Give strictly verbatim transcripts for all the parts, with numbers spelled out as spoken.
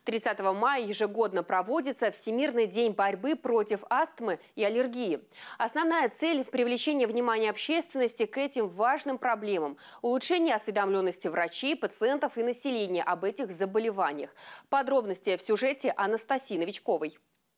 тридцатого мая ежегодно проводится Всемирный день борьбы против астмы и аллергии. Основная цель – привлечение внимания общественности к этим важным проблемам, улучшение осведомленности врачей, пациентов и населения об этих заболеваниях. Подробности в сюжете Анастасии Новичковой.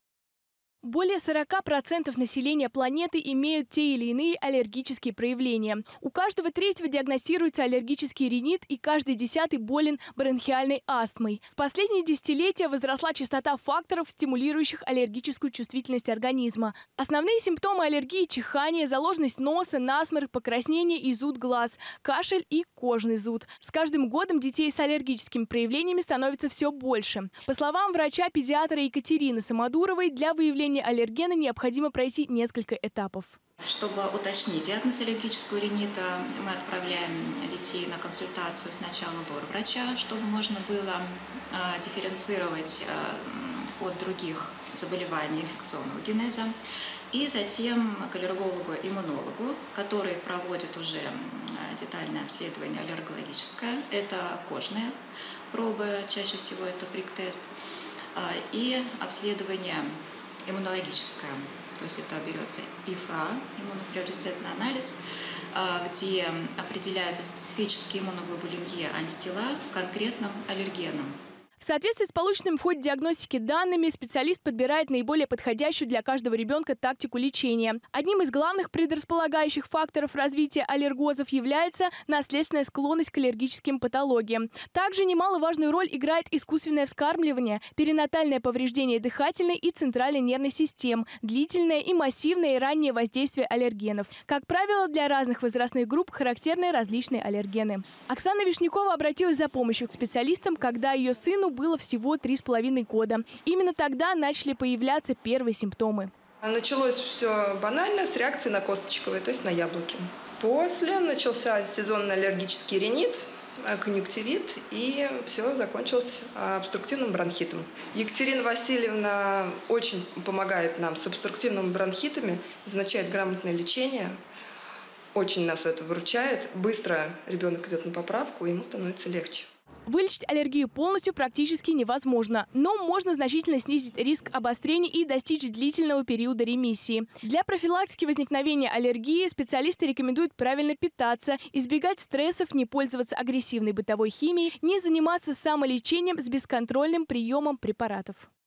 Более сорока процентов населения планеты имеют те или иные аллергические проявления. У каждого третьего диагностируется аллергический ринит, и каждый десятый болен бронхиальной астмой. В последние десятилетия возросла частота факторов, стимулирующих аллергическую чувствительность организма. Основные симптомы аллергии – чихание, заложенность носа, насморк, покраснение и зуд глаз, кашель и кожный зуд. С каждым годом детей с аллергическими проявлениями становится все больше. По словам врача-педиатра Екатерины Самодуровой, для выявления аллергена необходимо пройти несколько этапов. Чтобы уточнить диагноз аллергического ринита, мы отправляем детей на консультацию сначала лор-врача, чтобы можно было э, дифференцировать э, от других заболеваний инфекционного генеза, и затем к аллергологу-иммунологу, который проводит уже детальное обследование аллергологическое. Это кожные пробы, чаще всего это прик-тест, э, и обследование иммунологическое, то есть это берется ИФА, иммунофлуоресцентный анализ, где определяются специфические иммуноглобулин Е антитела к конкретным аллергенам. В соответствии с полученными в ходе диагностики данными, специалист подбирает наиболее подходящую для каждого ребенка тактику лечения. Одним из главных предрасполагающих факторов развития аллергозов является наследственная склонность к аллергическим патологиям. Также немаловажную роль играет искусственное вскармливание, перинатальное повреждение дыхательной и центральной нервной систем, длительное и массивное и раннее воздействие аллергенов. Как правило, для разных возрастных групп характерны различные аллергены. Оксана Вишнякова обратилась за помощью к специалистам, когда ее сыну было всего три с половиной года. Именно тогда начали появляться первые симптомы. Началось все банально с реакции на косточковые, то есть на яблоки. После начался сезонный аллергический ринит, конъюнктивит, и все закончилось обструктивным бронхитом. Екатерина Васильевна очень помогает нам с обструктивными бронхитами, назначает грамотное лечение. Очень нас это выручает. Быстро ребенок идет на поправку, и ему становится легче. Вылечить аллергию полностью практически невозможно, но можно значительно снизить риск обострения и достичь длительного периода ремиссии. Для профилактики возникновения аллергии специалисты рекомендуют правильно питаться, избегать стрессов, не пользоваться агрессивной бытовой химией, не заниматься самолечением с бесконтрольным приемом препаратов.